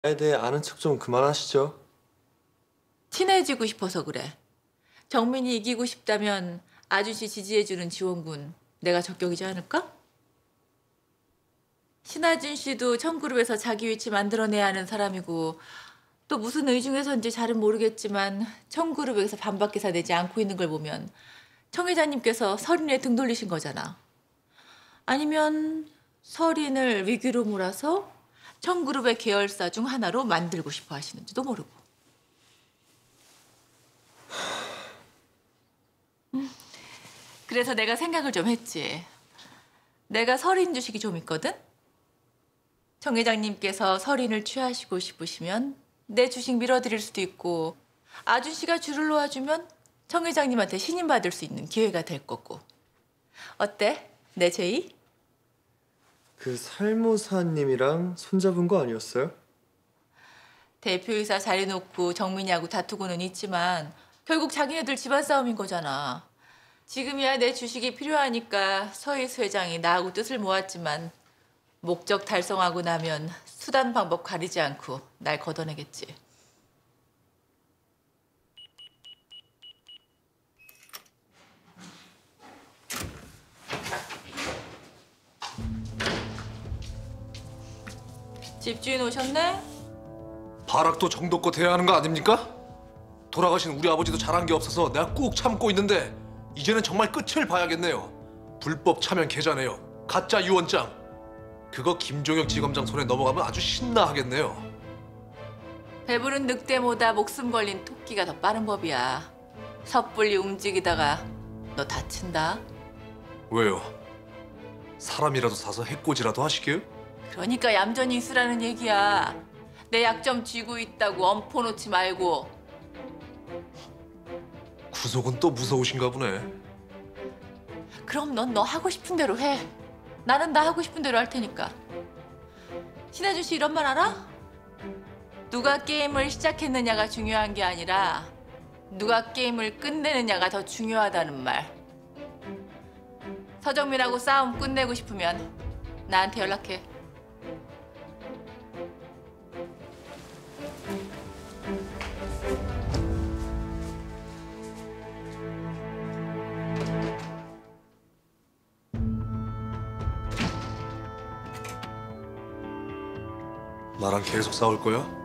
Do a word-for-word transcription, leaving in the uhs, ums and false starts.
나에 대해 아는 척 좀 그만하시죠. 친해지고 싶어서 그래. 정민이 이기고 싶다면 아준씨 지지해주는 지원군 내가 적격이지 않을까? 신하준 씨도 청그룹에서 자기 위치 만들어내야 하는 사람이고 또 무슨 의중에서인지 잘은 모르겠지만 청그룹에서 반박 기사 내지 않고 있는 걸 보면 청 회장님께서 설인에 등 돌리신 거잖아. 아니면 설인을 위기로 몰아서 청그룹의 계열사 중 하나로 만들고 싶어 하시는지도 모르고. 음, 그래서 내가 생각을 좀 했지. 내가 설인 주식이 좀 있거든? 청 회장님께서 설인을 취하시고 싶으시면 내 주식 밀어드릴 수도 있고 아준 씨가 줄을 놓아주면 청 회장님한테 신임받을 수 있는 기회가 될 거고. 어때? 내 제의? 그 살모사님이랑 손잡은 거 아니었어요? 대표이사 자리 놓고 정민이하고 다투고는 있지만 결국 자기네들 집안 싸움인 거잖아. 지금이야 내 주식이 필요하니까 서희수 회장이 나하고 뜻을 모았지만 목적 달성하고 나면 수단 방법 가리지 않고 날 걷어내겠지. 집주인 오셨네? 발악도 정도껏 해야 하는 거 아닙니까? 돌아가신 우리 아버지도 잘한 게 없어서 내가 꾹 참고 있는데 이제는 정말 끝을 봐야겠네요. 불법 차면 계좌네요. 가짜 유언장. 그거 김종혁 지검장 손에 넘어가면 아주 신나하겠네요. 배부른 늑대보다 목숨 걸린 토끼가 더 빠른 법이야. 섣불리 움직이다가 너 다친다. 왜요? 사람이라도 사서 해코지라도 하시게요? 그러니까 얌전히 있으라는 얘기야. 내 약점 쥐고 있다고 엄포 놓지 말고. 구속은 또 무서우신가 보네. 그럼 넌 너 하고 싶은 대로 해. 나는 나 하고 싶은 대로 할 테니까. 신하준 씨 이런 말 알아? 누가 게임을 시작했느냐가 중요한 게 아니라 누가 게임을 끝내느냐가 더 중요하다는 말. 서정민하고 싸움 끝내고 싶으면 나한테 연락해. 나랑 계속 싸울 거야?